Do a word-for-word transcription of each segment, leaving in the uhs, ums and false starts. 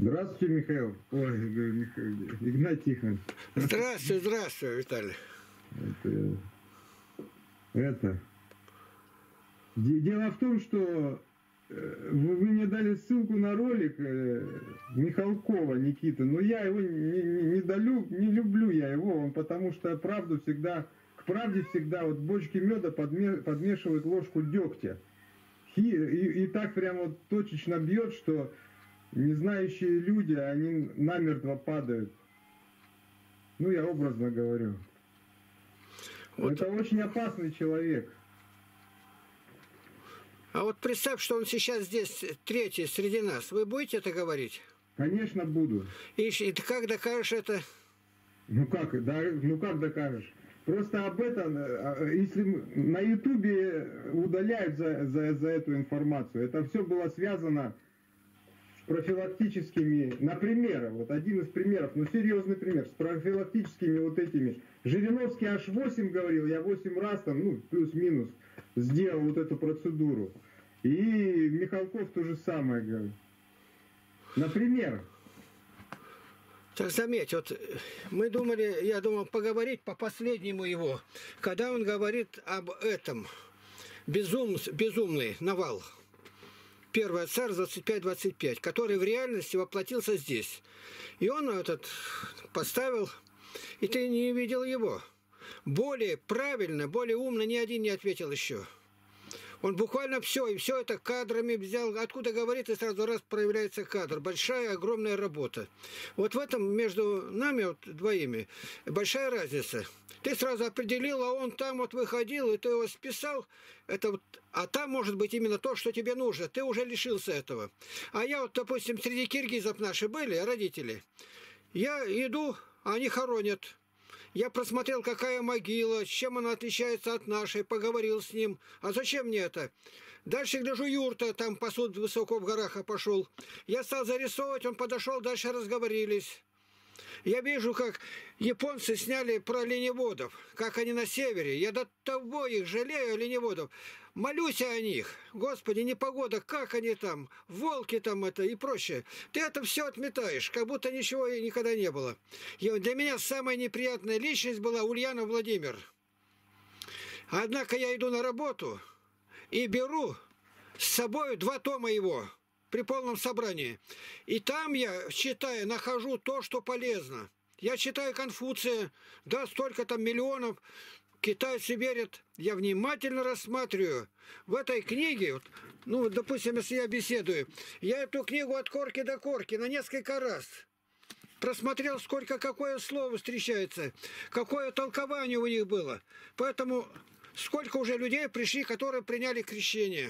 Здравствуйте, Михаил. Ой, Михаил, Игнат Тихонович. Здравствуй, здравствуй, Виталий. Это, это. Дело в том, что вы мне дали ссылку на ролик Михалкова Никиты, но я его не, не, не, долю, не люблю я его, он, потому что правду всегда, к правде всегда вот бочки меда подме, подмешивают ложку дегтя. И, и, и так прямо вот точечно бьет, что незнающие люди, они намертво падают. Ну, я образно говорю. Вот. Это очень опасный человек. А вот представь, что он сейчас здесь, третий, среди нас. Вы будете это говорить? Конечно, буду. И, и ты как докажешь это? Ну как, да, ну как докажешь? Просто об этом, если на Ютубе удаляют за, за, за эту информацию, это все было связано с профилактическими, например, вот один из примеров, ну серьезный пример, с профилактическими вот этими. Жириновский аж восемь говорил, я восемь раз там, ну плюс-минус, сделал вот эту процедуру. И Михалков то же самое говорит. Например. Так заметь, вот мы думали, я думал, поговорить по последнему его, когда он говорит об этом, безум, безумный Навал, первый царь двадцать пять двадцать пять, который в реальности воплотился здесь. И он этот поставил, и ты не видел его. Более правильно, более умно ни один не ответил еще. Он буквально все, и все это кадрами взял, откуда говорит, и сразу раз проявляется кадр. Большая, огромная работа. Вот в этом между нами вот двоими большая разница. Ты сразу определил, а он там вот выходил, и ты его списал. Это вот, а там может быть именно то, что тебе нужно. Ты уже лишился этого. А я вот, допустим, среди киргизов наши были, родители. Я иду, а они хоронят. Я просмотрел, какая могила, чем она отличается от нашей, поговорил с ним. А зачем мне это? Дальше гляжу, юрта, там пасут высоко в горах, а пошел. Я стал зарисовывать, он подошел, дальше разговорились. Я вижу, как японцы сняли про оленеводов, как они на севере. Я до того их жалею, оленеводов. Молюсь о них. Господи, непогода, как они там, волки там это и прочее. Ты это все отметаешь, как будто ничего и никогда не было. И для меня самая неприятная личность была Ульянов Владимир. Однако я иду на работу и беру с собой два тома его при полном собрании. И там я, читаю, нахожу то, что полезно. Я читаю Конфуция, да, столько там миллионов, китайцы верят. Я внимательно рассматриваю. В этой книге, ну, допустим, если я беседую, я эту книгу от корки до корки на несколько раз просмотрел, сколько, какое слово встречается, какое толкование у них было. Поэтому сколько уже людей пришли, которые приняли крещение.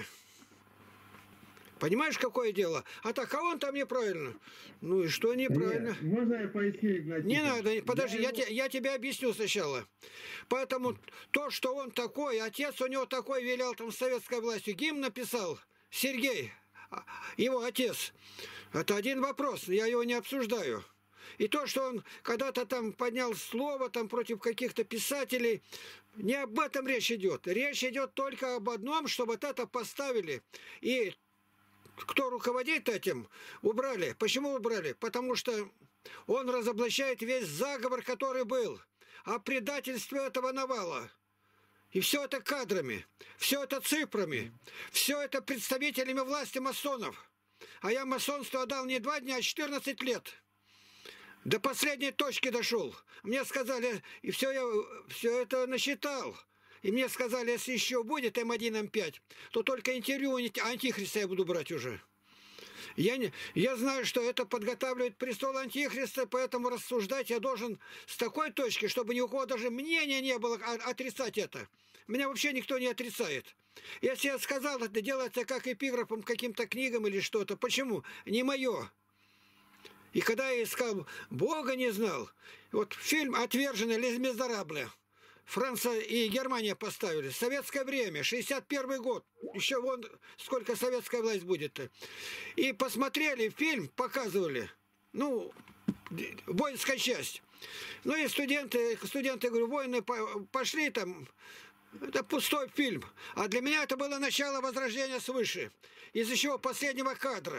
Понимаешь, какое дело? А так, а он там неправильно. Ну и что неправильно? Нет, можно я поясню, Игнатий? Не надо, подожди, я, я, его... я, я тебе объясню сначала. Поэтому то, что он такой, отец у него такой велел там с советской властью, гимн написал, Сергей, его отец. Это один вопрос, я его не обсуждаю. И то, что он когда-то там поднял слово там против каких-то писателей, не об этом речь идет. Речь идет только об одном, чтобы вот это поставили. И кто руководит этим, убрали. Почему убрали? Потому что он разоблачает весь заговор, который был. О предательстве этого Навала. И все это кадрами, все это цифрами, все это представителями власти масонов. А я масонству отдал не два дня, а четырнадцать лет. До последней точки дошел. Мне сказали, и все, я все это насчитал. И мне сказали, если еще будет эм один эм пять, то только интервью Антихриста я буду брать уже. Я, не, я знаю, что это подготавливает престол Антихриста, поэтому рассуждать я должен с такой точки, чтобы ни у кого даже мнения не было отрицать это. Меня вообще никто не отрицает. Если я сказал, это делается как эпиграфом к каким-то книгам или что-то. Почему? Не мое. И когда я искал, Бога не знал. Вот фильм «Отверженный» «Les Miserables». Франция и Германия поставили. Советское время, шестьдесят первый год. Еще вон сколько советская власть будет-то. И посмотрели фильм, показывали. Ну, воинская часть. Ну и студенты, студенты, говорю, воины пошли там. Это пустой фильм. А для меня это было начало возрождения свыше. Из еще последнего кадра.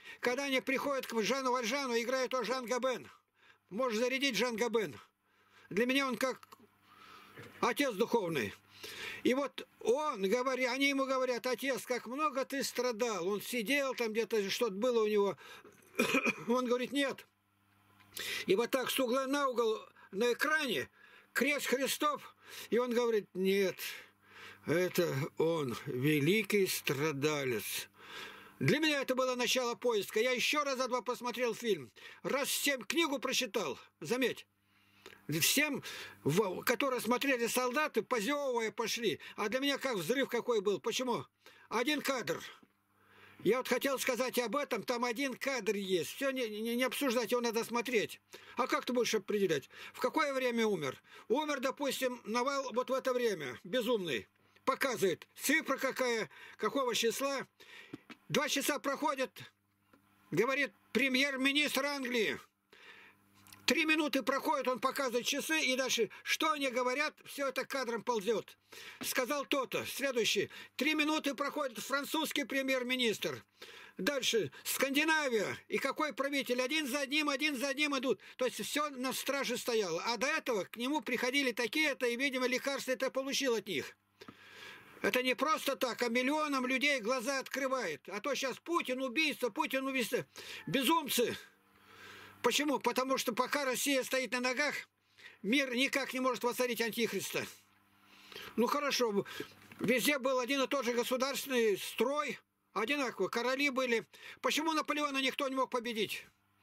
когда они приходят к Жану Вальжану, играет о Жан Габен. Можешь зарядить Жан Габен. Для меня он как отец духовный. И вот он говорит, они ему говорят: отец, как много ты страдал. Он сидел там где-то, что-то было у него. Он говорит: нет. И вот так с угла на угол на экране крест Христов. И он говорит: нет, это он, великий страдалец. Для меня это было начало поиска. Я еще раза два посмотрел фильм. Раз семь книгу прочитал, заметь. Всем, которые смотрели солдаты, позевывая пошли. А для меня как взрыв какой был. Почему? Один кадр. Я вот хотел сказать об этом. Там один кадр есть. Все не, не, не обсуждать, его надо смотреть. А как ты будешь определять? В какое время умер? Умер, допустим, Навал вот в это время. Безумный. Показывает. Цифра какая, какого числа. Два часа проходят. Говорит премьер-министр Англии. Три минуты проходит, он показывает часы, и дальше, что они говорят, все это кадром ползет. Сказал то-то. Следующий. Три минуты проходит французский премьер-министр. Дальше. Скандинавия. И какой правитель? Один за одним, один за одним идут. То есть все на страже стояло. А до этого к нему приходили такие-то, и, видимо, лекарства это получил от них. Это не просто так, а миллионам людей глаза открывает. А то сейчас Путин убийца, Путин убийца. Безумцы. Почему? Потому что пока Россия стоит на ногах, мир никак не может воцарить антихриста. Ну хорошо, везде был один и тот же государственный строй, одинаково, короли были. Почему Наполеона никто не мог победить?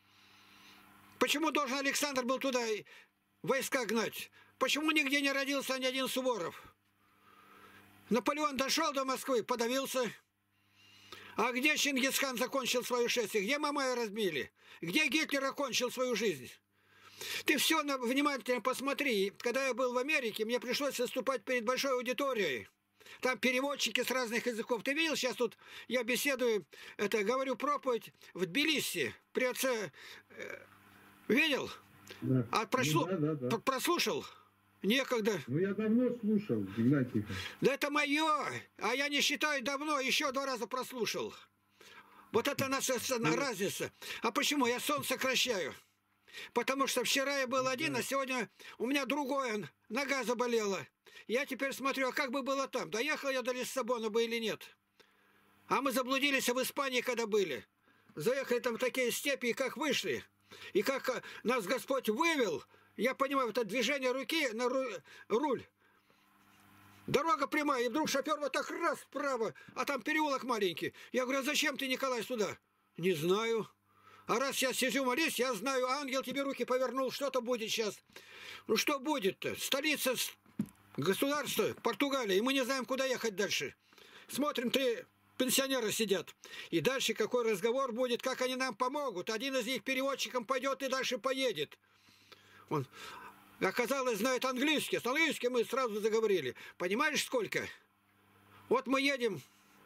Почему должен Александр был туда войска гнать? Почему нигде не родился ни один Суворов? Наполеон дошел до Москвы, подавился. А где Чингисхан закончил свое шествие? Где Мамая разбили? Где Гитлер окончил свою жизнь? Ты все внимательно посмотри. Когда я был в Америке, мне пришлось выступать перед большой аудиторией. Там переводчики с разных языков. Ты видел, сейчас тут я беседую, это говорю проповедь в Тбилиси при отце. Видел? Да. А прошло, Ну, да, да, да. прослушал? Некогда. Ну, я давно слушал, Игнатий. Да это мое, а я не считаю давно, еще два раза прослушал. Вот это наша разница. А почему? Я сон сокращаю. Потому что вчера я был один, а сегодня у меня другое, нога заболела. Я теперь смотрю, а как бы было там? Доехал я до Лиссабона бы или нет? А мы заблудились в Испании, когда были. Заехали там в такие степи, и как вышли. И как нас Господь вывел. Я понимаю, это движение руки на руль. Дорога прямая, и вдруг шофер вот так раз вправо, а там переулок маленький. Я говорю: а зачем ты, Николай, сюда? Не знаю. А раз я сижу, молюсь, я знаю, ангел тебе руки повернул, что-то будет сейчас. Ну что будет-то? Столица государства, Португалия, и мы не знаем, куда ехать дальше. Смотрим, три пенсионера сидят. И дальше какой разговор будет, как они нам помогут. Один из них переводчиком пойдет и дальше поедет. Он, оказалось, знает английский. С английским мы сразу заговорили. Понимаешь, сколько? Вот мы едем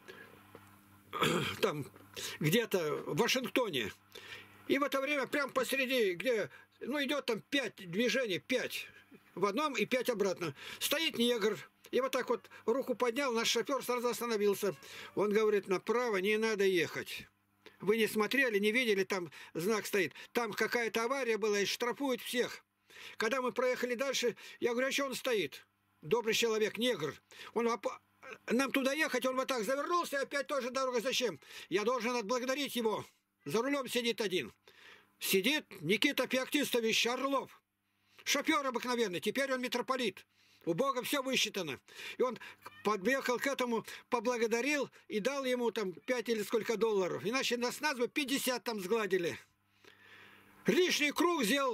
там где-то в Вашингтоне. И в это время прямо посреди, где, ну, идет там пять движений, пять в одном и пять обратно. Стоит негр. И вот так вот руку поднял, наш шофер сразу остановился. Он говорит: направо не надо ехать. Вы не смотрели, не видели, там знак стоит. Там какая-то авария была и штрафуют всех. Когда мы проехали дальше, я говорю: а что он стоит? Добрый человек, негр. Он, нам туда ехать, он вот так завернулся, и опять тоже дорога. Зачем? Я должен отблагодарить его. За рулем сидит один. Сидит Никита Феоктистович Орлов. Шофер обыкновенный, теперь он митрополит. У Бога все высчитано. И он подъехал к этому, поблагодарил и дал ему там пять или сколько долларов. Иначе нас нас бы пятьдесят там сгладили. Лишний круг сделал.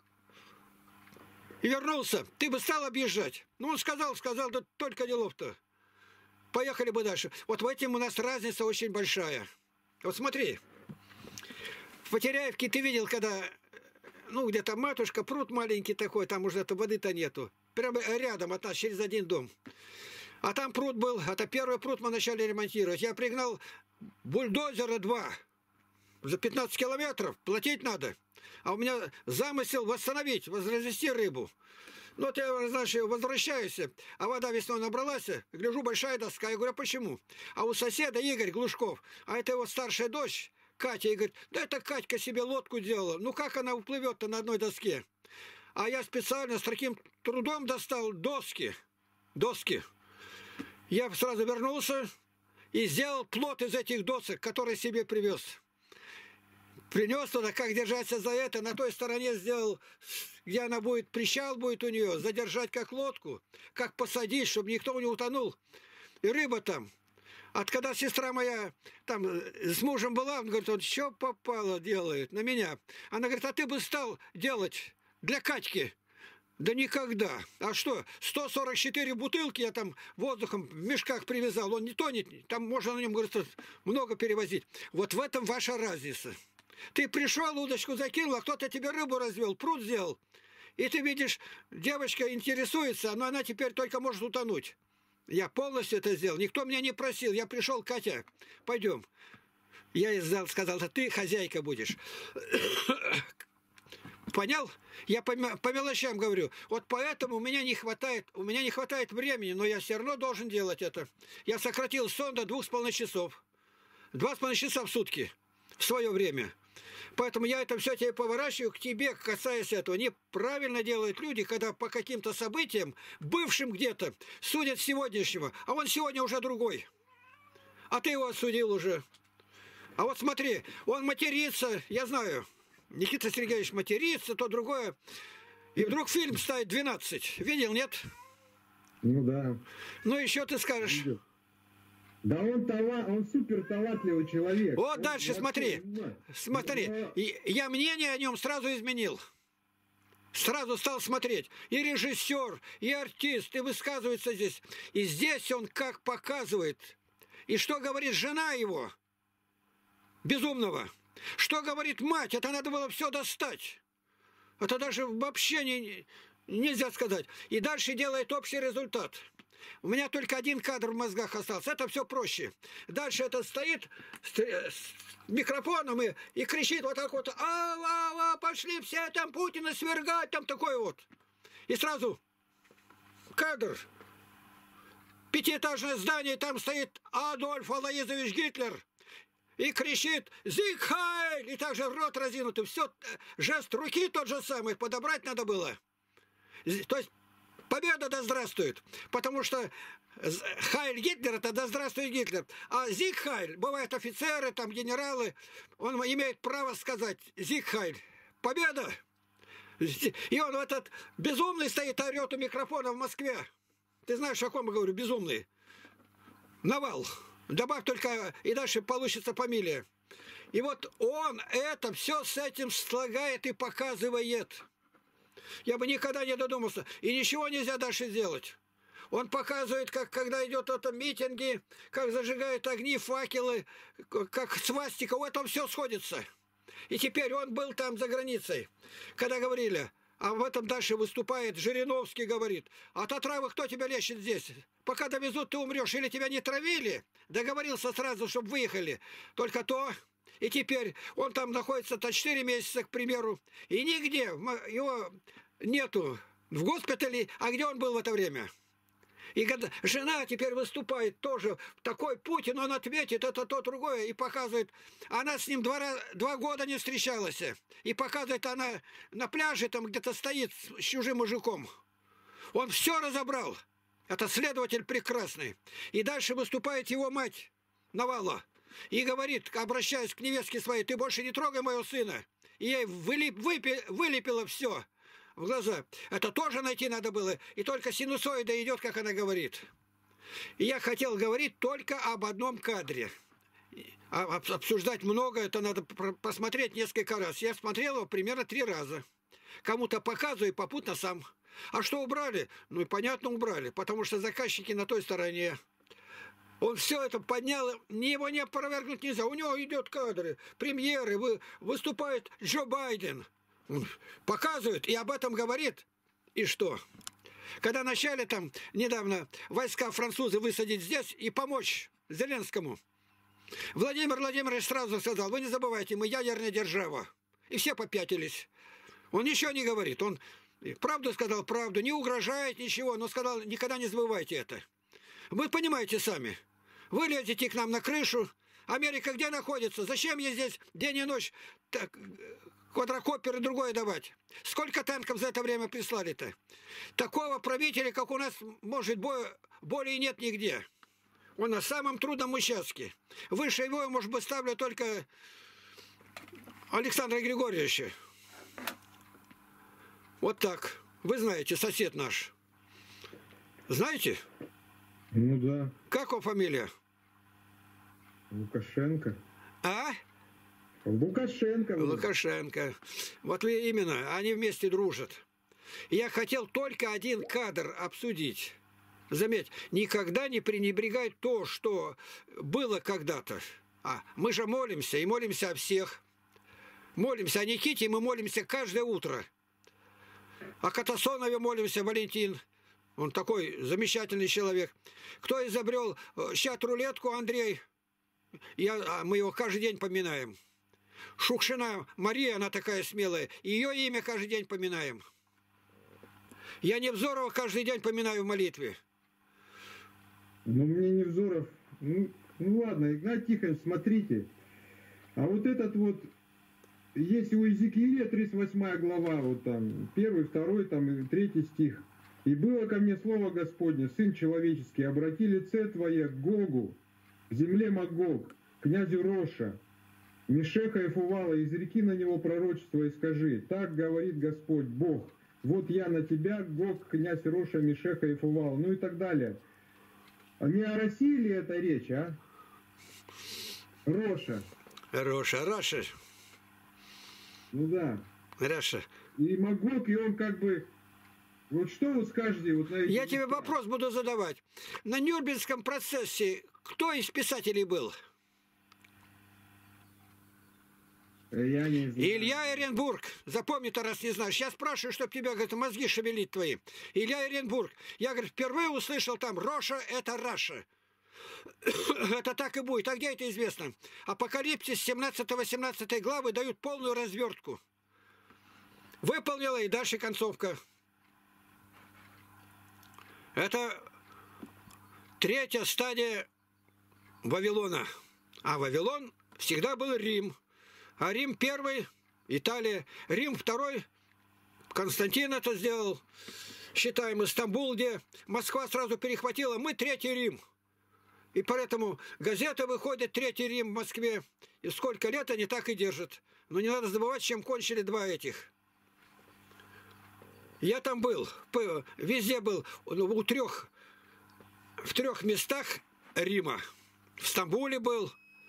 И вернулся. Ты бы стал объезжать. Ну, он сказал, сказал, да только делов-то. Поехали бы дальше. Вот в этом у нас разница очень большая. Вот смотри. В Потеряевке ты видел, когда, ну, где-то матушка, пруд маленький такой, там уже воды-то нету. Прямо рядом от нас, через один дом. А там пруд был, это первый пруд мы начали ремонтировать. Я пригнал бульдозера два. За пятнадцать километров платить надо. А у меня замысел восстановить, возвести рыбу. Ну, вот я, знаешь, возвращаюсь, а вода весной набралась, гляжу, большая доска. Я говорю: а почему? А у соседа Игорь Глушков, а это его старшая дочь, Катя, и говорит, да это Катька себе лодку делала. Ну как она уплывет-то на одной доске? А я специально с таким трудом достал доски. Доски. Я сразу вернулся и сделал плот из этих досок, которые себе привез. Принес туда, как держаться за это. На той стороне сделал, где она будет, причал будет у нее, задержать как лодку, как посадить, чтобы никто не утонул. И рыба там. А когда сестра моя там с мужем была, он говорит, он что попало делает на меня. Она говорит, а ты бы стал делать для Катьки. Да никогда. А что, сто сорок четыре бутылки я там воздухом в мешках привязал. Он не тонет, там можно на нем, говорит, много перевозить. Вот в этом ваша разница. Ты пришел, удочку закинул, а кто-то тебе рыбу развел, пруд сделал. И ты видишь, девочка интересуется, но она теперь только может утонуть. Я полностью это сделал. Никто меня не просил. Я пришел, Катя, пойдем. Я ей сказал, ты хозяйка будешь. Понял? Я по, по мелочам говорю. Вот поэтому у меня не хватает, у меня не хватает времени, но я все равно должен делать это. Я сократил сон до двух с половиной часов. Два с половиной часа в сутки в свое время. Поэтому я это все тебе поворачиваю к тебе, касаясь этого. Неправильно делают люди, когда по каким-то событиям, бывшим где-то, судят сегодняшнего, а он сегодня уже другой. А ты его осудил уже. А вот смотри, он матерится, я знаю, Никита Сергеевич матерится, то другое. И вдруг фильм ставит двенадцать. Видел, нет? Ну да. Ну еще ты скажешь. Да он, тала... он супер талантливый человек. Вот он дальше смотри. Вообще... Смотри. Но... И я мнение о нем сразу изменил. Сразу стал смотреть. И режиссер, и артист, и высказывается здесь. И здесь он как показывает. И что говорит жена его, безумного. Что говорит мать, это надо было все достать. Это даже вообще не, нельзя сказать. И дальше делает общий результат. У меня только один кадр в мозгах остался. Это все проще. Дальше это стоит с, с микрофоном и, и кричит вот так вот. А-а-а, пошли все там Путина свергать, там такой вот. И сразу кадр. Пятиэтажное здание, там стоит Адольф Алоизович Гитлер. И кричит «Зиг Хайль!» И также рот разинутый. Все, жест руки тот же самый. Подобрать надо было. То есть победа да здравствует. Потому что Хайль Гитлер, это да здравствует Гитлер. А Зиг Хайль, бывают офицеры, там генералы, он имеет право сказать Зиг Хайль. Победа! И он этот безумный стоит, орет у микрофона в Москве. Ты знаешь, о ком я говорю, безумный? Навал. Добавь только, и дальше получится фамилия. И вот он это все с этим слагает и показывает. Я бы никогда не додумался. И ничего нельзя дальше сделать. Он показывает, как когда идет это митинги, как зажигают огни, факелы, как свастика. Вот там все сходится. И теперь он был там за границей. Когда говорили, а в этом дальше выступает Жириновский, говорит, от отравы кто тебя лечит здесь? Пока довезут, ты умрешь. Или тебя не травили? Договорился сразу, чтобы выехали. Только то... И теперь он там находится-то четыре месяца, к примеру, и нигде его нету в госпитале. А где он был в это время? И когда жена теперь выступает тоже, такой Путин, он ответит, это то, другое, и показывает. Она с ним два, два года не встречалась. И показывает, она на пляже там где-то стоит с чужим мужиком. Он все разобрал. Это следователь прекрасный. И дальше выступает его мать Навала. И говорит, обращаясь к невестке своей, ты больше не трогай моего сына. И ей вылеп, выпи, вылепило все в глаза. Это тоже найти надо было. И только синусоида идет, как она говорит. И я хотел говорить только об одном кадре. А обсуждать много, это надо посмотреть несколько раз. Я смотрел его примерно три раза. Кому-то показываю и попутно сам. А что убрали? Ну и понятно, убрали. Потому что заказчики на той стороне. Он все это поднял, его не опровергнуть нельзя. У него идет кадры, премьеры, вы, выступает Джо Байден. Он показывает и об этом говорит. И что? Когда начали там недавно войска французы высадить здесь и помочь Зеленскому, Владимир Владимирович сразу сказал, вы не забывайте, мы ядерная держава. И все попятились. Он ничего не говорит. Он правду сказал, правду, не угрожает ничего, но сказал, никогда не забывайте это. Вы понимаете сами. Вы лезете к нам на крышу, Америка где находится? Зачем ей здесь день и ночь так, квадрокоптер и другое давать? Сколько танков за это время прислали-то? Такого правителя, как у нас, может, более нет нигде. Он на самом трудном участке. Выше его, может быть, ставлю только Александра Григорьевича. Вот так. Вы знаете, сосед наш. Знаете? Ну да. Как его фамилия? Лукашенко. А? Лукашенко. Лукашенко. Вот именно, они вместе дружат. Я хотел только один кадр обсудить. Заметь, никогда не пренебрегай то, что было когда-то. А мы же молимся, и молимся о всех. Молимся о Никите, мы молимся каждое утро. О Катасонове молимся, Валентин. Он такой замечательный человек. Кто изобрел щат-рулетку, Андрей? Я, мы его каждый день поминаем. Шукшина Мария, она такая смелая. Ее имя каждый день поминаем. Я Невзорова каждый день поминаю в молитве. Ну, мне Невзоров... Ну, ну ладно, Игнат Тихонович, смотрите. А вот этот вот... Есть у Иезекииля тридцать восьмая глава, вот там, первый, второй, там, и третий стих. «И было ко мне слово Господне, Сын человеческий, обрати лице твое к Гогу, к земле Магог, князю Роша, Мешеха и Фувала, изреки на него пророчество и скажи, так говорит Господь Бог, вот я на тебя, Гог, князь Роша, Мешеха и Фувала», ну и так далее. А не о России ли это речь, а? Роша. Роша, Раша. Ну да. Раша. И Магог, и он как бы... Вот что вы скажете? Вот на эти Я тебе места? вопрос буду задавать. На Нюрнбергском процессе кто из писателей был? Я не знаю. Илья Оренбург. Запомни ты, раз не знаешь. Я спрашиваю, чтобы тебя, говорит, мозги шевелить твои. Илья Оренбург. Я, говорит, впервые услышал там «Роша – это Раша». Это так и будет. А где это известно? Апокалипсис семнадцать-восемнадцать главы дают полную развертку. Выполнила и дальше концовка. Это третья стадия Вавилона. А Вавилон всегда был Рим. А Рим первый, Италия. Рим второй, Константин это сделал. Считаем Стамбул, где Москва сразу перехватила. Мы третий Рим. И поэтому газета выходит «Третий Рим» в Москве. И сколько лет они так и держат. Но не надо забывать, чем кончили два этих. Я там был. Везде был. У трех, в трех местах Рима. В Стамбуле был.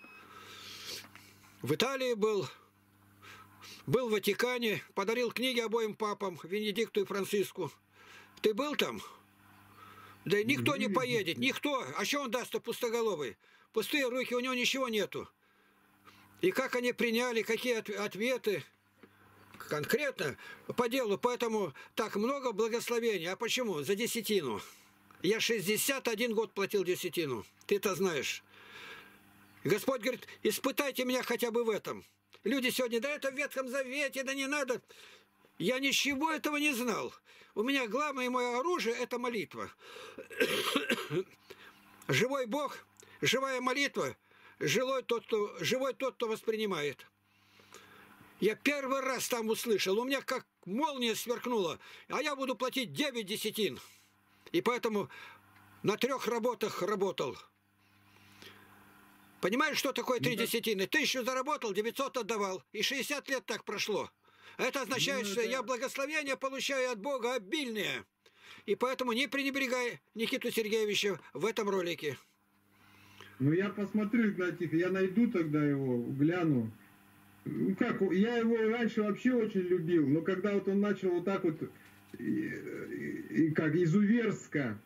В Италии был. Был в Ватикане. Подарил книги обоим папам, Венедикту и Франциску. Ты был там? Да никто не поедет, никто. А что он даст-то пустоголовый? Пустые руки, у него ничего нету. И как они приняли, какие ответы. Конкретно по делу. Поэтому так много благословений. А почему? За десятину. Я шестьдесят один год платил десятину. Ты это знаешь. Господь говорит, испытайте меня хотя бы в этом. Люди сегодня, да это в Ветхом Завете, да не надо. Я ничего этого не знал. У меня главное мое оружие – это молитва. Живой Бог, живая молитва, живой тот, кто, живой тот, кто воспринимает. Я первый раз там услышал, у меня как молния сверкнула, а я буду платить девять десятин. И поэтому на трех работах работал. Понимаешь, что такое три десятины? Тысячу заработал, девятьсот отдавал. И шестьдесят лет так прошло. Это означает, ну, это... что я благословение получаю от Бога обильное. И поэтому не пренебрегай Никиту Сергеевича в этом ролике. Ну, я посмотрю, Игнатий, я найду тогда его, гляну. Ну, как, я его раньше вообще очень любил, но когда вот он начал вот так вот, и, и, как, изуверско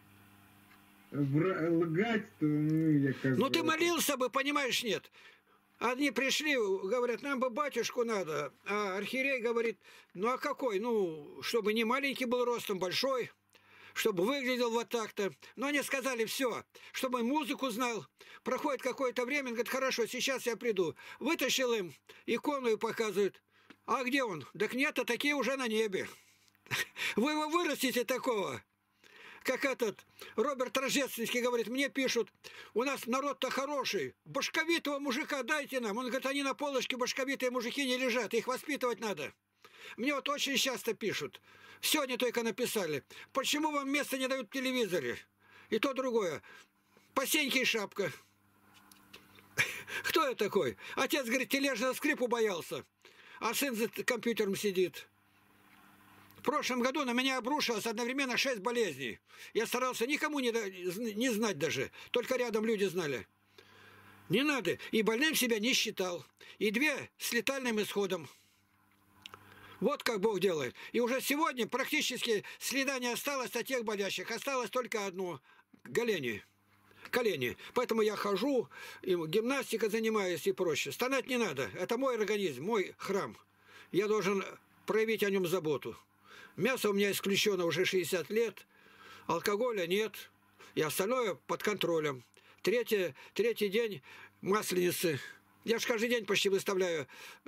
лгать, то, ну, я как Ну, бы... ты молился бы, понимаешь, нет? Они пришли, говорят, нам бы батюшку надо. А архиерей говорит, ну а какой? Ну, чтобы не маленький был ростом, большой, чтобы выглядел вот так-то. Но они сказали, все, чтобы музыку знал. Проходит какое-то время, он говорит, хорошо, сейчас я приду. Вытащил им, икону и показывают. А где он? Так нет, а такие уже на небе. Вы его вырастите такого. как этот Роберт Рождественский говорит, мне пишут, у нас народ-то хороший, башковитого мужика дайте нам. Он говорит, они на полочке башковитые мужики не лежат, их воспитывать надо. Мне вот очень часто пишут, сегодня только написали, почему вам место не дают в телевизоре? И то другое. Посеньки и шапка. Кто я такой? Отец, говорит, тележного скрипу боялся, а сын за компьютером сидит. В прошлом году на меня обрушилось одновременно шесть болезней. Я старался никому не, не знать даже, только рядом люди знали. Не надо. И больным себя не считал. И две с летальным исходом. Вот как Бог делает. И уже сегодня практически следа не осталось от тех болящих. Осталось только одно – голени. Колени. Поэтому я хожу, и гимнастикой занимаюсь и проще. Стонать не надо. Это мой организм, мой храм. Я должен проявить о нем заботу. Мясо у меня исключено уже шестьдесят лет. Алкоголя нет. И остальное под контролем. Третий, третий день масленицы. Я же каждый день почти выставляю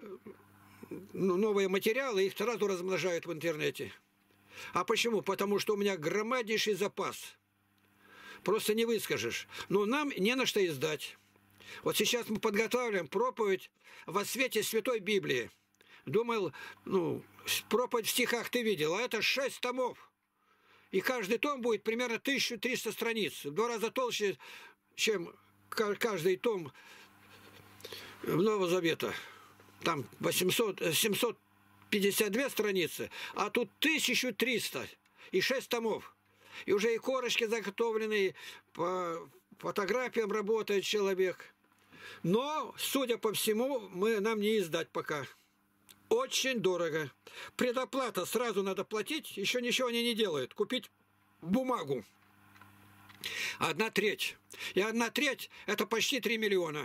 новые материалы, их сразу размножают в интернете. А почему? Потому что у меня громаднейший запас. Просто не выскажешь. Но нам не на что издать. Вот сейчас мы подготавливаем проповедь во свете Святой Библии. Думал, ну, проповедь в стихах ты видел, а это шесть томов. И каждый том будет примерно тысяча триста страниц. В два раза толще, чем каждый том Нового Завета. Там восемьсот, семьсот пятьдесят две страницы, а тут тысяча триста и шесть томов. И уже и корочки заготовлены, по фотографиям работает человек. Но, судя по всему, мы, нам не издать пока. Очень дорого. Предоплата сразу надо платить, еще ничего они не делают. Купить бумагу. Одна треть. И одна треть – это почти три миллиона.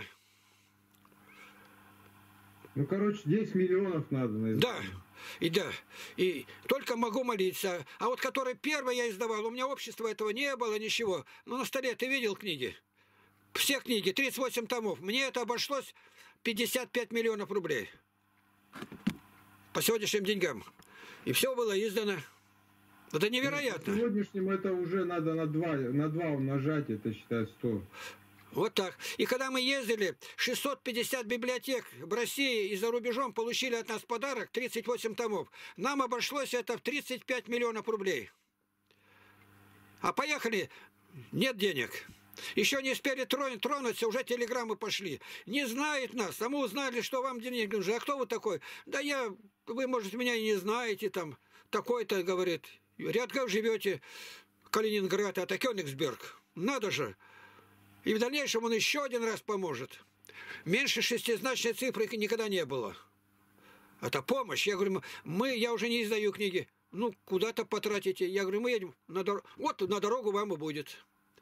Ну, короче, десять миллионов надо. Наверное. Да, и да. И только могу молиться. А вот который первый я издавал, у меня общества этого не было, ничего. Но на столе ты видел книги? Все книги, тридцать восемь томов. Мне это обошлось пятьдесят пять миллионов рублей. По сегодняшним деньгам. И все было издано. Это невероятно. По сегодняшним это уже надо на два, на два умножать, это считай сто. Вот так. И когда мы ездили, шестьсот пятьдесят библиотек в России и за рубежом получили от нас подарок, тридцать восемь томов. Нам обошлось это в тридцать пять миллионов рублей. А поехали, нет денег. Еще не успели тронуться, уже телеграммы пошли. Не знает нас, а мы узнали, что вам денег нужно. А кто вы такой? Да я, вы, может, меня и не знаете, там, такой-то, говорит. Рядков живете, Калининград, это Кёнигсберг. Надо же. И в дальнейшем он еще один раз поможет. Меньше шестизначной цифры никогда не было. Это помощь. Я говорю, мы, я уже не издаю книги. Ну, куда-то потратите. Я говорю, мы едем на дорогу. Вот на дорогу вам и будет.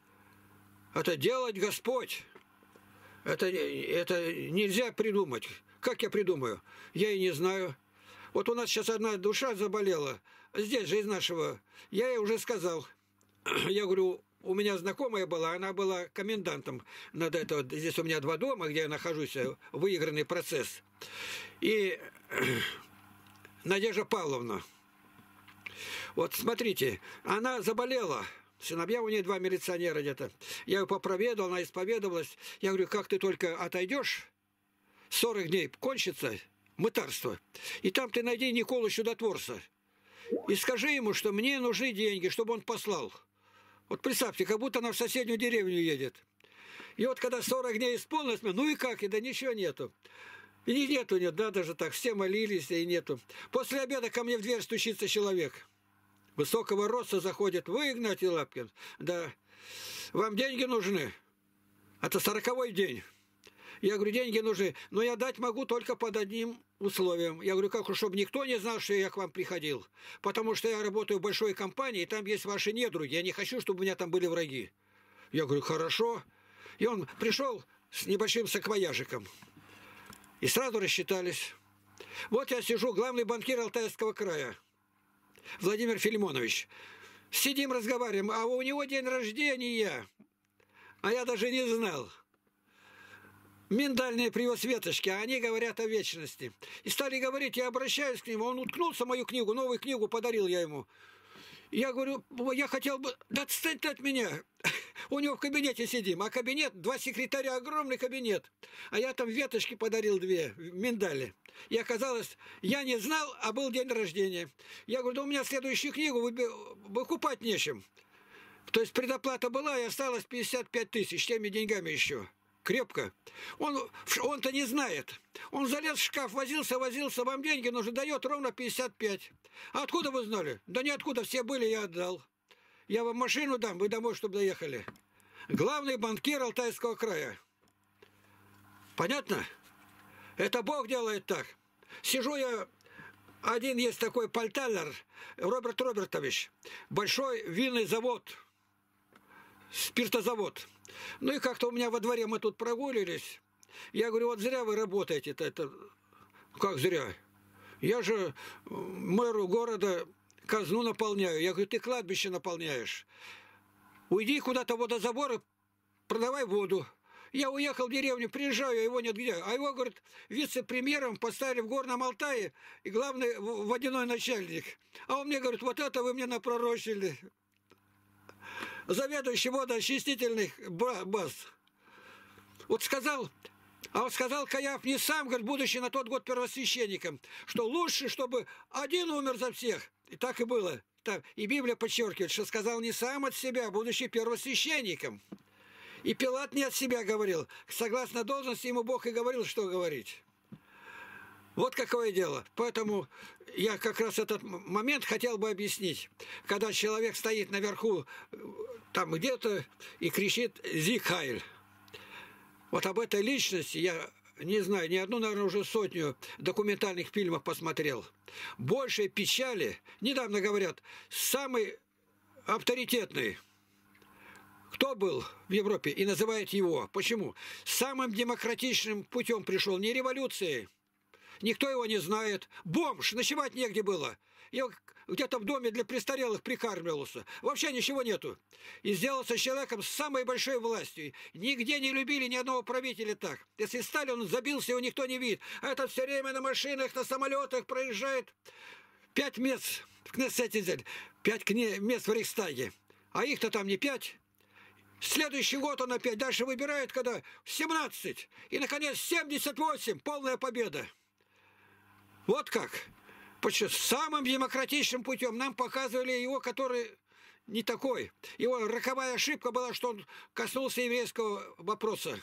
Это делать Господь. Это, это нельзя придумать. Как я придумаю? Я и не знаю. Вот у нас сейчас одна душа заболела. Здесь же из нашего. Я ей уже сказал. Я говорю, у меня знакомая была, она была комендантом над это. Здесь у меня два дома, где я нахожусь, выигранный процесс. И Надежда Павловна. Вот смотрите, она заболела. Сыновья у нее два милиционера где-то. Я ее попроведал, она исповедовалась. Я говорю, как ты только отойдешь, сорок дней кончится мытарство. И там ты найди Николу Чудотворца. И скажи ему, что мне нужны деньги, чтобы он послал. Вот представьте, как будто она в соседнюю деревню едет. И вот когда сорок дней исполнилось, ну и как, и да ничего нету. И нету, нет, да, даже так, все молились, и нету. После обеда ко мне в дверь стучится человек. Высокого роста заходит. Вы, Игнатий Лапкин? Да. Вам деньги нужны? Это сороковой день. Я говорю, деньги нужны, но я дать могу только под одним условием. Я говорю, как, чтобы никто не знал, что я к вам приходил. Потому что я работаю в большой компании, и там есть ваши недруги. Я не хочу, чтобы у меня там были враги. Я говорю, хорошо. И он пришел с небольшим саквояжиком. И сразу рассчитались. Вот я сижу, главный банкир Алтайского края, Владимир Филимонович. Сидим, разговариваем, а у него день рождения. А я даже не знал. Миндальные превосветочки, а они говорят о вечности. И стали говорить, я обращаюсь к нему, он уткнулся в мою книгу, новую книгу подарил я ему. Я говорю, я хотел бы... Да отстань ты от меня. У него в кабинете сидим, а кабинет, два секретаря, огромный кабинет. А я там веточки подарил две, миндали. И оказалось, я не знал, а был день рождения. Я говорю, да у меня следующую книгу выкупать нечем. То есть предоплата была, и осталось пятьдесят пять тысяч, теми деньгами еще. Крепко. Он, он-то не знает. Он залез в шкаф, возился, возился, вам деньги нужно, дает ровно пятьдесят пять. А откуда вы знали? Да ниоткуда, все были, я отдал. Я вам машину дам, вы домой, чтобы доехали. Главный банкир Алтайского края. Понятно? Это Бог делает так. Сижу я, один есть такой Пальталлер, Роберт Робертович, большой винный завод, спиртозавод. Ну и как-то у меня во дворе мы тут прогулились. Я говорю, вот зря вы работаете-то. Это... Как зря? Я же мэру города казну наполняю. Я говорю, ты кладбище наполняешь. Уйди куда-то водозабор, продавай воду. Я уехал в деревню, приезжаю, его нет где. А его, говорит, вице-премьером поставили в Горном Алтае и главный водяной начальник. А он мне говорит, вот это вы мне напророчили. Заведующий водоочистительных баз. Вот сказал, а вот сказал Каяф не сам, говорит, будучи на тот год первосвященником, что лучше, чтобы один умер за всех. И так и было. И Библия подчеркивает, что сказал не сам от себя, будучи первосвященником. И Пилат не от себя говорил. Согласно должности ему Бог и говорил, что говорить. Вот какое дело. Поэтому я как раз этот момент хотел бы объяснить. Когда человек стоит наверху, там где-то, и кричит «Зиг Хайль». Вот об этой личности я не знаю, ни одну, наверное, уже сотню документальных фильмов посмотрел. Большей печали, недавно говорят, самый авторитетный, кто был в Европе, и называют его. Почему? Самым демократичным путем пришел, не революцией. Никто его не знает. Бомж, ночевать негде было. Я где-то в доме для престарелых прикармливался. Вообще ничего нету. И сделался человеком с самой большой властью. Нигде не любили ни одного правителя так. Если Сталин забился, его никто не видит. А этот все время на машинах, на самолетах проезжает. Пять мест в Кнессете, пять мест в Рейхстаге. А их-то там не пять. Следующий год он опять дальше выбирает, когда семнадцать. И, наконец, семьдесят восемь. Полная победа. Вот как. Почему? Самым демократичным путем нам показывали его, который не такой. Его роковая ошибка была, что он коснулся еврейского вопроса.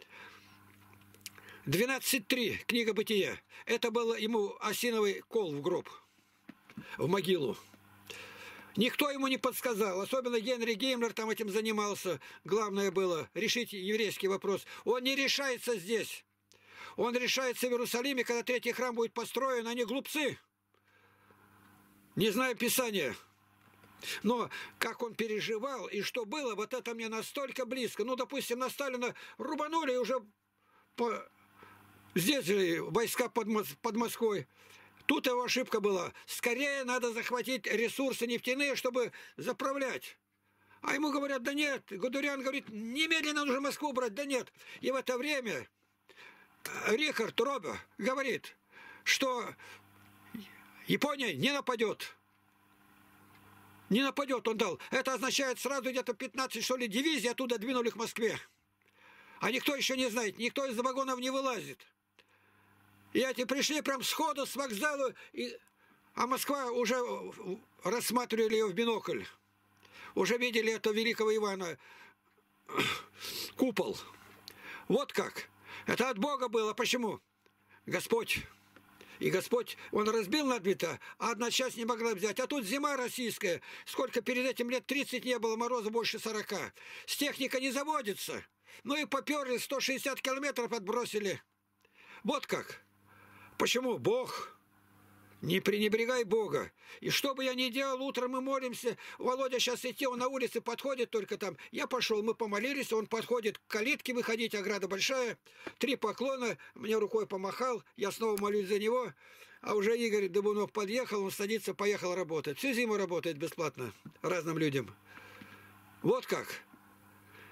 двенадцать три, книга Бытия. Это был ему осиновый кол в гроб, в могилу. Никто ему не подсказал, особенно Генри Геймлер там этим занимался. Главное было решить еврейский вопрос. Он не решается здесь. Он решается в Иерусалиме, когда третий храм будет построен. Они глупцы. Не знаю Писания. Но как он переживал и что было, вот это мне настолько близко. Ну, допустим, на Сталина рубанули уже по... здесь же войска под, под Москвой. Тут его ошибка была. Скорее надо захватить ресурсы нефтяные, чтобы заправлять. А ему говорят, да нет. Гудериан говорит, немедленно нужно Москву брать. Да нет. И в это время Рихард Робе говорит, что Япония не нападет. Не нападет, он дал. Это означает сразу где-то пятнадцать, что ли, дивизий оттуда двинули к Москве. А никто еще не знает, никто из вагонов не вылазит. И эти пришли прям сходу с вокзала, и... а Москва уже рассматривали ее в бинокль. Уже видели это великого Ивана купол. Вот как. Это от Бога было. Почему? Господь. И Господь, Он разбил надвито, а одна часть не могла взять. А тут зима российская. Сколько перед этим лет тридцать не было, мороза больше сорока. С техника не заводится. Ну и поперли, сто шестьдесят километров отбросили. Вот как. Почему? Бог. Не пренебрегай Бога. И что бы я ни делал, утром мы молимся. Володя сейчас идти, он на улице подходит только там. Я пошел, мы помолились, он подходит к калитке выходить, ограда большая. Три поклона, мне рукой помахал, я снова молюсь за него. А уже Игорь Дыбунов подъехал, он садится, поехал работать. Всю зиму работает бесплатно разным людям. Вот как.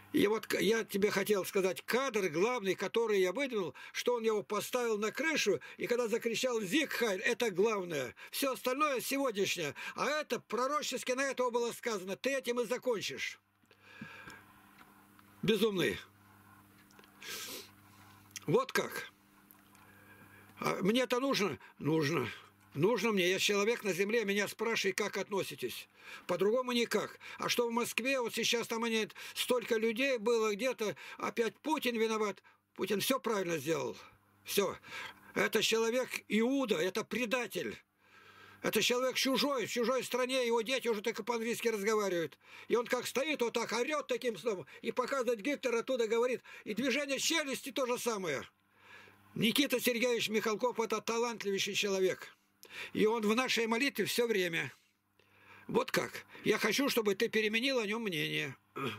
И вот я тебе хотел сказать, кадр главный, который я выдвинул, что он его поставил на крышу, и когда закричал «Зиг Хайль», это главное. Все остальное сегодняшнее. А это пророчески на этого было сказано. Ты этим и закончишь. Безумный. Вот как. А мне это нужно? Нужно. Нужно мне. Я человек на земле, меня спрашивают, как относитесь. По-другому никак. А что в Москве, вот сейчас там они, столько людей было где-то, опять Путин виноват. Путин все правильно сделал. Все. Это человек Иуда, это предатель. Это человек чужой, в чужой стране, его дети уже только по-английски разговаривают. И он как стоит, вот так орет таким словом, и показывает Гитлер, оттуда говорит. И движение челюсти то же самое. Никита Сергеевич Михалков – это талантливейший человек. И он в нашей молитве все время. Вот как. Я хочу, чтобы ты переменил о нем мнение.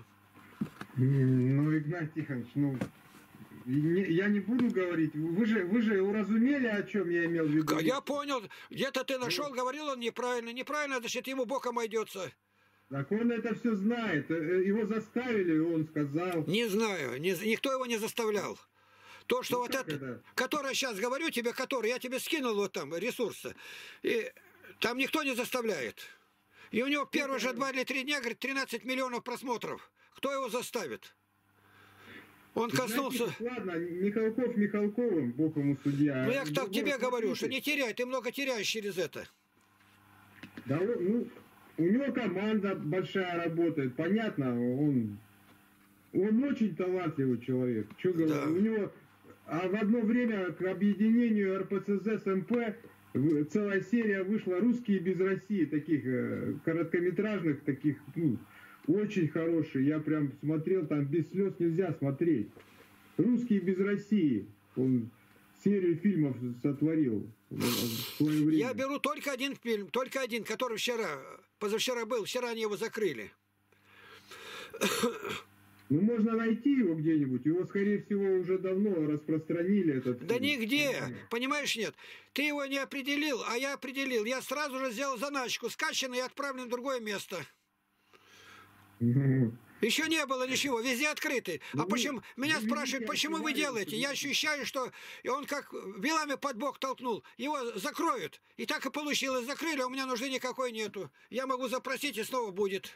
Ну, Игнатий Тихонович, ну, я не буду говорить. Вы же, вы же уразумели, о чем я имел в виду? Я понял. Где-то ты нашел, говорил он неправильно. Неправильно, значит, ему боком обойдется. Так он это все знает. Его заставили, он сказал. Не знаю. Не, никто его не заставлял. То, что ну, вот это, это, которое сейчас говорю тебе, который, я тебе скинул вот там ресурсы, и там никто не заставляет. И у него первые же два или три дня, говорит, тринадцать миллионов просмотров. Кто его заставит? Он коснулся... Знаете, ладно, Михалков Михалковым, Бог ему судья. Ну я так тебе говорю, что не теряй, ты много теряешь через это. Да, ну, у него команда большая работает, понятно, он, он очень талантливый человек. Что говорю, да. У него... А в одно время к объединению эр пэ цэ зэ с эм пэ целая серия вышла «Русские без России», таких э, короткометражных, таких, ну, очень хорошие. Я прям смотрел, там без слез нельзя смотреть. «Русские без России». Он серию фильмов сотворил в свое время. Я беру только один фильм, только один, который вчера, позавчера был, вчера они его закрыли. Ну, можно найти его где-нибудь. Его, скорее всего, уже давно распространили. Этот да фильм. Нигде. Понимаешь, нет. Ты его не определил, а я определил. Я сразу же сделал заначку, скачанный и отправлен в другое место. Ну, еще не было ничего, везде открытый. Ну, а почему? Меня спрашивают, почему вы делаете? Я ощущаю, что и он как вилами под бок толкнул. Его закроют. И так и получилось. Закрыли, а у меня нужды никакой нету. Я могу запросить, и снова будет.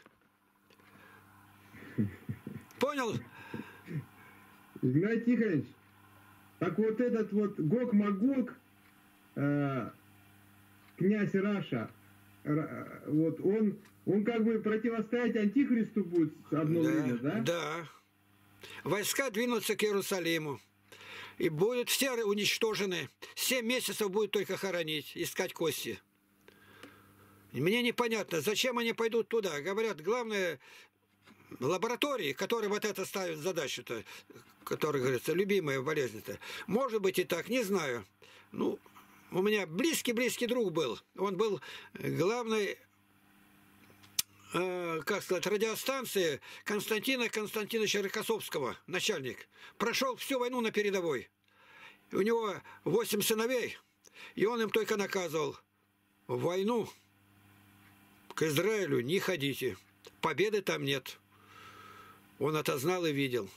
Понял? Игнатий Тихонович, так вот этот вот Гог-Магог, э, князь Раша, э, вот он, он как бы противостоять Антихристу будет одно да, время, да? Да. Войска двинутся к Иерусалиму. И будут все уничтожены. Семь месяцев будет только хоронить, искать кости. Мне непонятно, зачем они пойдут туда. Говорят, главное... лаборатории, которые вот это ставят задачу-то, которая, говорится, любимая болезнь-то. Может быть и так, не знаю. Ну, у меня близкий-близкий друг был. Он был главный, э, как сказать, радиостанции Константина Константиновича Рокоссовского, начальник. Прошел всю войну на передовой. У него восемь сыновей, и он им только наказывал. В войну к Израилю не ходите. Победы там нет. Он это знал и видел.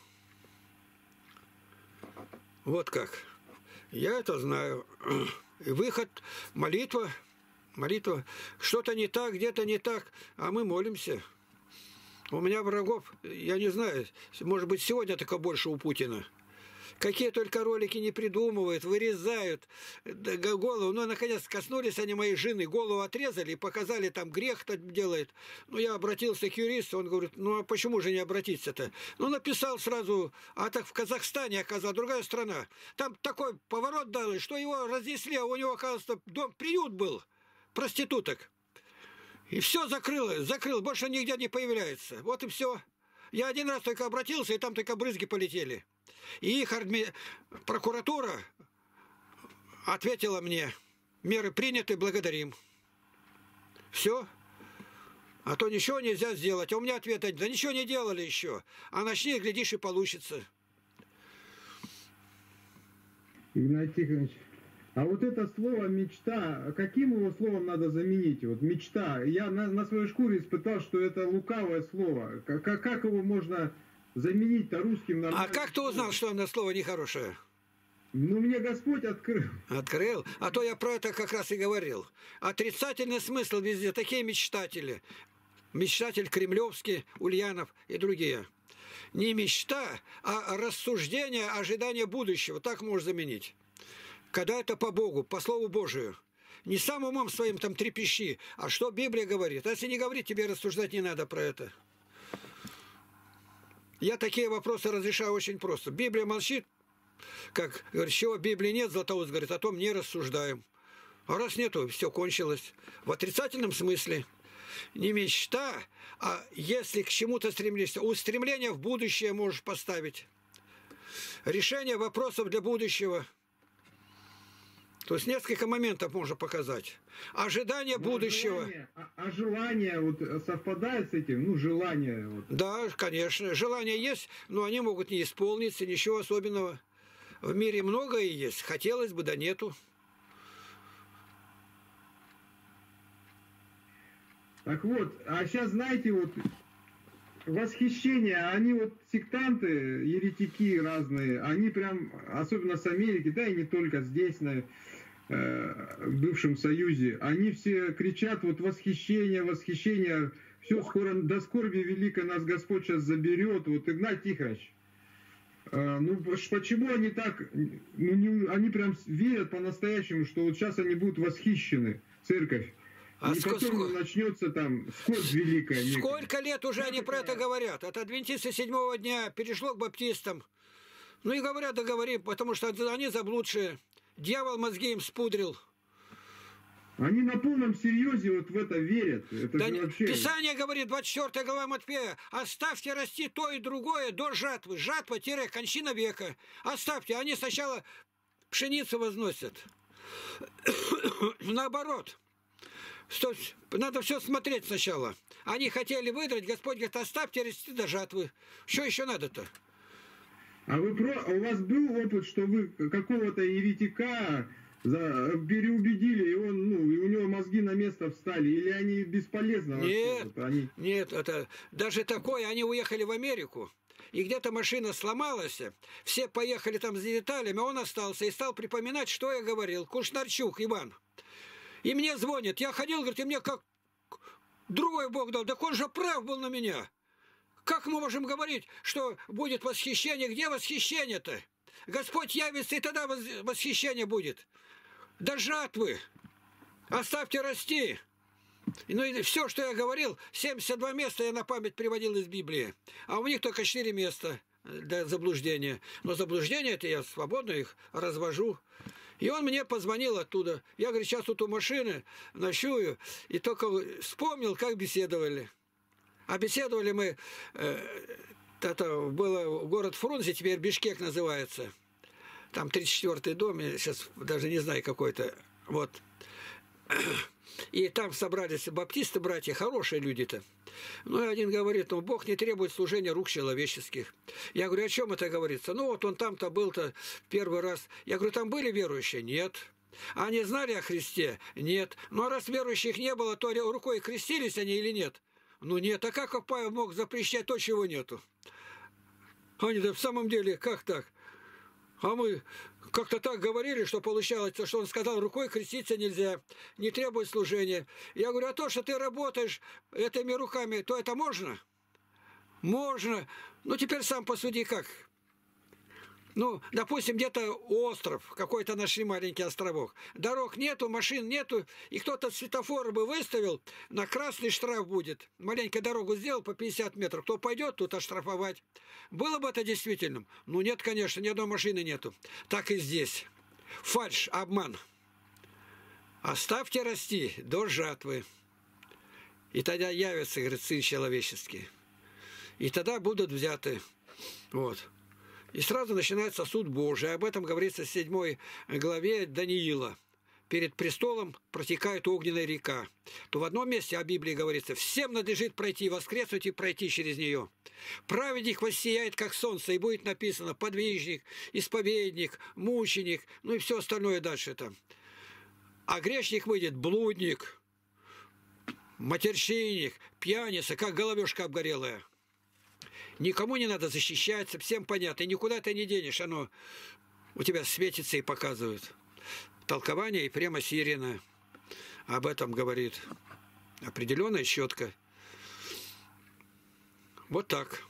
Вот как. Я это знаю. И выход, молитва, молитва. Что-то не так, где-то не так, а мы молимся. У меня врагов, я не знаю, может быть, сегодня только больше у Путина. Какие только ролики не придумывают, вырезают голову. Ну, наконец, коснулись они моей жены, голову отрезали и показали, там грех-то делает. Ну, я обратился к юристу, он говорит, ну, а почему же не обратиться-то? Ну, написал сразу, а так в Казахстане, оказалось, другая страна. Там такой поворот дали, что его разнесли, а у него, оказывается, дом, приют был проституток. И все закрыло, закрыл, больше нигде не появляется. Вот и все. Я один раз только обратился, и там только брызги полетели. И их арми... прокуратура ответила мне, меры приняты, благодарим. Все. А то ничего нельзя сделать. А у меня ответ, да ничего не делали еще. А начни, глядишь, и получится. Игнатий Тихонович, а вот это слово «мечта», каким его словом надо заменить? Вот «мечта». Я на, на своей шкуре испытал, что это лукавое слово. Как, как его можно заменить-то русским А нормальным. как ты узнал, что оно слово нехорошее? Ну, мне Господь открыл. Открыл. А то я про это как раз и говорил. Отрицательный смысл везде. Такие мечтатели. Мечтатель Кремлевский, Ульянов и другие. Не мечта, а рассуждение, ожидание будущего. Так можно заменить. Когда это по Богу, по Слову Божию. Не сам умом своим там трепещи, а что Библия говорит. А если не говорит, тебе рассуждать не надо про это. Я такие вопросы разрешаю очень просто. Библия молчит, как говорит, чего Библии нет, Златоуст говорит, о том не рассуждаем. А раз нету, все кончилось. В отрицательном смысле. Не мечта, а если к чему-то стремишься, устремление в будущее можешь поставить. Решение вопросов для будущего. То есть несколько моментов можно показать. Ожидание Ну, будущего. Желание, а, а желание вот совпадает с этим? Ну, желание. Вот. Да, конечно. Желания есть, но они могут не исполниться, ничего особенного. В мире многое есть. Хотелось бы, да нету. Так вот, а сейчас, знаете, вот восхищение, они вот сектанты, еретики разные, они прям, особенно с Америки, да и не только здесь, на э, бывшем Союзе, они все кричат вот восхищение, восхищение, все, скоро, до скорби великой нас Господь сейчас заберет. Вот, Игнат Тихонович, э, ну почему они так, ну, не, они прям верят по-настоящему, что вот сейчас они будут восхищены, церковь. А И сколько, потом начнется там скорбь великая. Сколько лет уже они про это говорят? От адвентисты седьмого дня перешло к баптистам. Ну и говорят, да говори, потому что они заблудшие. Дьявол мозги им спудрил. Они на полном серьезе вот в это верят. Это Да, же вообще... Писание говорит, двадцать четвёртая глава Матфея, оставьте расти то и другое до жатвы. Жатва-кончина века. Оставьте. Они сначала пшеницу возносят. Наоборот. Что, надо все смотреть сначала. Они хотели выдрать, Господь говорит, оставьте расти до жатвы. Что еще надо-то? А вы про... у вас был опыт, что вы какого-то еретика за... переубедили, и он, ну, и у него мозги на место встали, или они бесполезны вообще? Нет, вот они... нет, это даже такое, они уехали в Америку, и где-то машина сломалась, все поехали там за деталями, а он остался и стал припоминать, что я говорил. Кушнарчук Иван. И мне звонит. Я ходил, говорит, и мне как другой Бог дал. Так он же прав был на меня. Как мы можем говорить, что будет восхищение? Где восхищение-то? Господь явится, и тогда восхищение будет. До жатвы. Оставьте расти. Ну и все, что я говорил, семьдесят два места я на память приводил из Библии. А у них только четыре места для заблуждения. Но заблуждение это я свободно их развожу. И он мне позвонил оттуда. Я, говорю, сейчас тут у машины ночую. И только вспомнил, как беседовали. А беседовали мы... Э, это было город Фрунзе, теперь Бишкек называется. Там тридцать четвёртый дом, я сейчас даже не знаю какой-то. Вот. И там собрались баптисты, братья, хорошие люди-то. Ну, и один говорит, ну, Бог не требует служения рук человеческих. Я говорю, о чем это говорится? Ну, вот он там-то был-то первый раз. Я говорю, там были верующие? Нет. А они знали о Христе? Нет. Ну, а раз верующих не было, то рукой крестились они или нет? Ну, нет. А как Павел мог запрещать то, чего нету? Они, да в самом деле, как так? А мы как-то так говорили, что получалось, что он сказал, рукой креститься нельзя, не требует служения. Я говорю, а то, что ты работаешь этими руками, то это можно? Можно. Ну, теперь сам посуди, как. Ну, допустим, где-то остров, какой-то нашли маленький островок. Дорог нету, машин нету, и кто-то светофор бы выставил, на красный штраф будет. Маленькую дорогу сделал по пятьдесят метров. Кто пойдет, тут оштрафовать. Было бы это действительным? Ну, нет, конечно, ни одной машины нету. Так и здесь. Фальшь, обман. Оставьте расти до жатвы. И тогда явится, говорит, Сын Человеческий. И тогда будут взяты. Вот. И сразу начинается суд Божий. Об этом говорится в седьмой главе Даниила. Перед престолом протекает огненная река. То в одном месте о Библии говорится, всем надлежит пройти, воскреснуть и пройти через нее. Праведник воссияет, как солнце, и будет написано подвижник, исповедник, мученик, ну и все остальное дальше там. А грешник выйдет блудник, матерщинник, пьяница, как головешка обгорелая. Никому не надо защищаться, всем понятно. И никуда ты не денешь, оно у тебя светится и показывает. Толкование и прямо Сирина об этом говорит. Определенная четко. Вот так.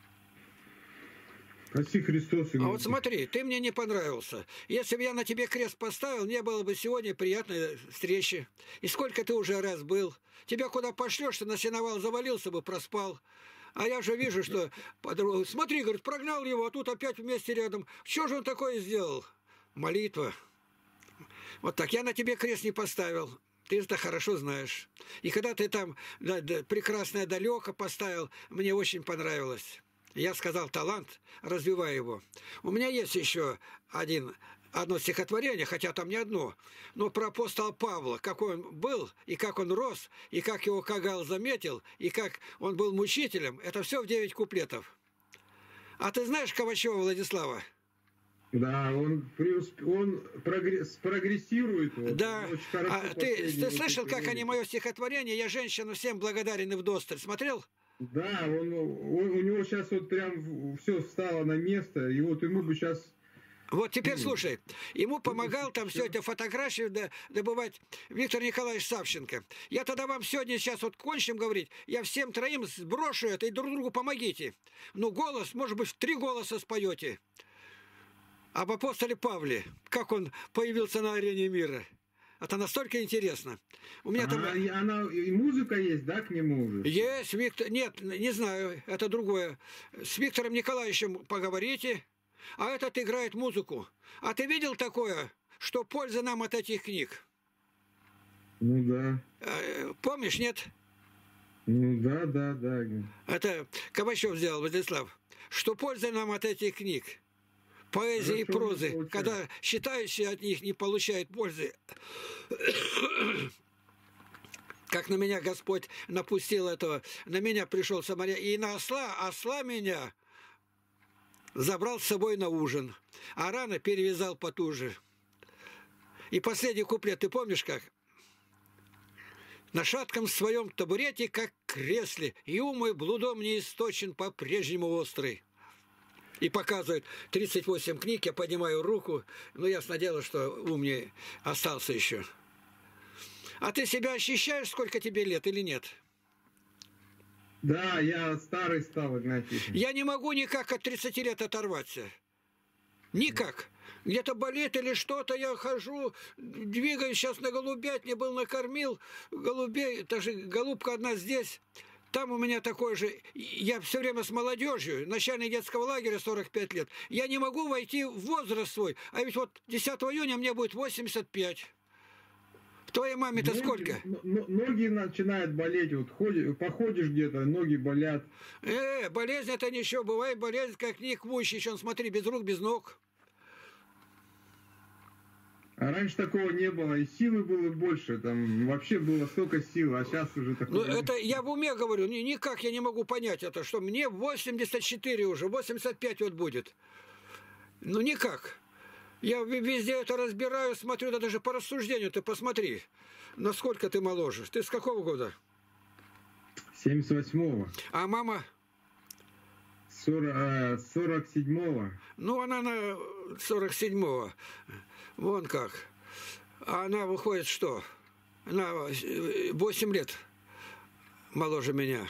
Спаси Христос. А вот смотри, ты мне не понравился. Если бы я на тебе крест поставил, не было бы сегодня приятной встречи. И сколько ты уже раз был. Тебя куда пошлешь, ты на сеновал завалился бы, проспал. А я же вижу, что... Смотри, говорит, прогнал его, а тут опять вместе рядом. Что же он такое сделал? Молитва. Вот так. Я на тебе крест не поставил. Ты это хорошо знаешь. И когда ты там да, да, прекрасное далеко поставил, мне очень понравилось. Я сказал, талант, развивай его. У меня есть еще один, одно стихотворение, хотя там не одно, но про апостола Павла, какой он был, и как он рос, и как его Кагал заметил, и как он был мучителем. Это все в девять куплетов. А ты знаешь Ковачева Владислава? Да, он, преусп... он прогресс... прогрессирует. Вот. Да. А ты, ты слышал, как время. они мое стихотворение? Я женщину всем благодарен и вдосталь. Смотрел? Да, он, он, у него сейчас вот прям все встало на место, и вот ему бы сейчас... Вот теперь слушай, ему помогал там все эти фотографии добывать Виктор Николаевич Савченко. Я тогда вам сегодня сейчас вот кончим говорить, я всем троим сброшу это и друг другу помогите. Ну голос, может быть, в три голоса споете. Об апостоле Павле, как он появился на арене мира. Это настолько интересно. У меня а, там... она, и музыка есть, да, к нему уже? Есть, Виктор... Нет, не знаю, это другое. С Виктором Николаевичем поговорите, а этот играет музыку. А ты видел такое, что польза нам от этих книг? Ну да. Помнишь, нет? Ну да, да, да. Это Ковачев сделал, Владислав. Что польза нам от этих книг? Поэзии и прозы, когда считающие от них не получают пользы. Как на меня Господь напустил этого, на меня пришел Самаря, и на осла, осла меня забрал с собой на ужин, а рано перевязал потуже. И последний куплет, ты помнишь как? На шатком своем табурете, как кресле, и ум мой блудом не источен, по-прежнему острый. И показывает тридцать восемь книг, я поднимаю руку, но ясно дело, что ум не остался еще. А ты себя ощущаешь, сколько тебе лет или нет? Да, я старый стал, Игнатий. Я не могу никак от тридцати лет оторваться. Никак. Где-то болит или что-то, я хожу, двигаюсь сейчас на голубятне, был накормил голубей, даже голубка одна здесь. Там у меня такой же, я все время с молодежью, начальник детского лагеря, сорок пять лет. Я не могу войти в возраст свой, а ведь вот десятого июня мне будет восемьдесят пять. Твоей маме-то сколько? Ноги начинают болеть, вот ходишь, походишь где-то, ноги болят. Э, болезнь это ничего, бывает болезнь, как никмущий, еще смотри, без рук, без ног. А раньше такого не было, и силы было больше, там вообще было столько сил, а сейчас уже такое... Ну, это я в уме говорю, никак я не могу понять это, что мне восемьдесят четыре уже, восемьдесят пять вот будет. Ну, никак. Я везде это разбираю, смотрю, да даже по рассуждению, ты посмотри, насколько ты моложе. Ты с какого года? семьдесят восьмого. А мама? сорок седьмого. Ну, она на сорок седьмого. Вон как. А она выходит что? Она восемь лет моложе меня.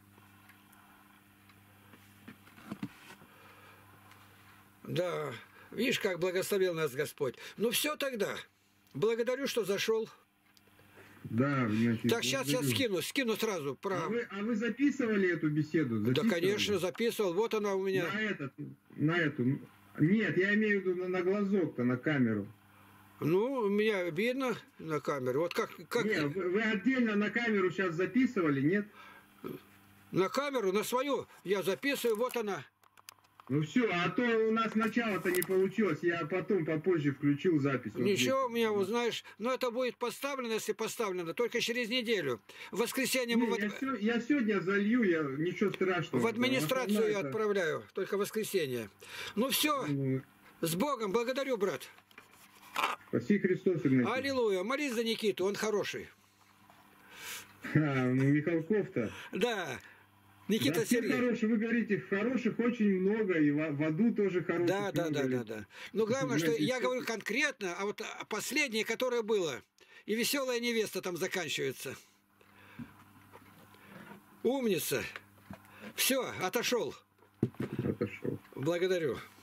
Да. Видишь, как благословил нас Господь. Ну, все тогда. Благодарю, что зашел. Да, значит, так, сейчас я скину, скину сразу. Про... А, вы, а вы записывали эту беседу? Записывали? Да, конечно, записывал. Вот она у меня. На этот, на эту. Нет, я имею в виду на, на глазок-то, на камеру. Ну, меня видно на камере. Вот как... как... Нет, вы, вы отдельно на камеру сейчас записывали, нет? На камеру, на свою я записываю, вот она. Ну все, а то у нас начало-то не получилось, я потом попозже включил запись. Ничего, у меня, узнаешь, но это будет поставлено, если поставлено, только через неделю. В воскресенье не, мы... Я, в... все, я сегодня залью, я ничего страшного. В администрацию я это... отправляю, только в воскресенье. Ну все, ну... с Богом, благодарю, брат. Спаси Христос, Игнатий. Аллилуйя, молись за Никиту, он хороший. А, ну Михалков-то. Да. Никита Да, все Сергеевич. хорошие, вы говорите, хороших очень много, и в, в аду тоже хороших Да, да, много. да, да, да. Но главное, что Знаете, я говорю конкретно, а вот последнее, которое было, и веселая невеста там заканчивается. Умница. Все, отошел. Отошел. Благодарю.